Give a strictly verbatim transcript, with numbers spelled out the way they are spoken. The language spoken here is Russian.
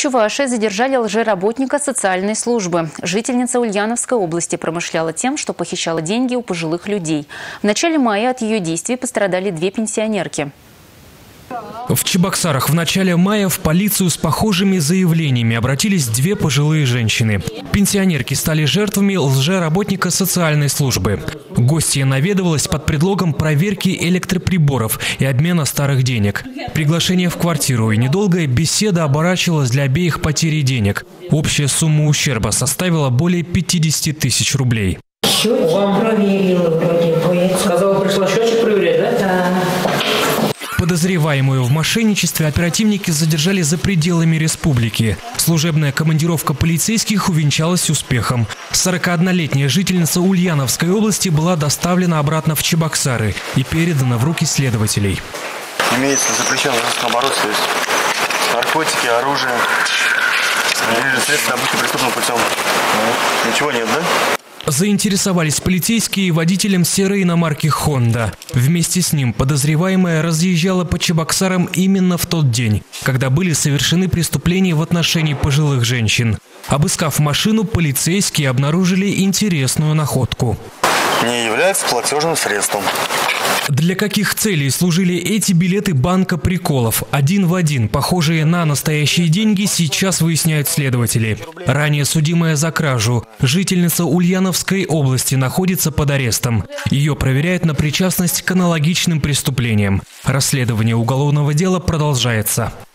Чувашии задержали лжеработника социальной службы. Жительница Ульяновской области промышляла тем, что похищала деньги у пожилых людей. В начале мая от ее действий пострадали две пенсионерки. В Чебоксарах в начале мая в полицию с похожими заявлениями обратились две пожилые женщины. Пенсионерки стали жертвами лжеработника социальной службы. Гостья наведывалась под предлогом проверки электроприборов и обмена старых денег. Приглашение в квартиру и недолгая беседа оборачивалась для обеих потерей денег. Общая сумма ущерба составила более пятидесяти тысяч рублей. Счетчик проверила вроде. Сказала, пришла счетчик проверять, да? Да. Подозреваемую в мошенничестве оперативники задержали за пределами республики. Служебная командировка полицейских увенчалась успехом. сорокаоднолетняя жительница Ульяновской области была доставлена обратно в Чебоксары и передана в руки следователей. Имеется запрещенный оборот, то есть наркотики, оружие, или средства добычи преступным путем. Ничего нет, да? Заинтересовались полицейские водителем серой иномарки «Хонда». Вместе с ним подозреваемая разъезжала по Чебоксарам именно в тот день, когда были совершены преступления в отношении пожилых женщин. Обыскав машину, полицейские обнаружили интересную находку. Не является платежным средством. Для каких целей служили эти билеты банка приколов? Один в один, похожие на настоящие деньги, сейчас выясняют следователи. Ранее судимая за кражу, жительница Ульяновской области находится под арестом. Ее проверяют на причастность к аналогичным преступлениям. Расследование уголовного дела продолжается.